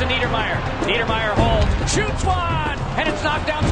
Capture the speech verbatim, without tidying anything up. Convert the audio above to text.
to Niedermeyer. Niedermeyer holds, shoots one, and it's knocked down.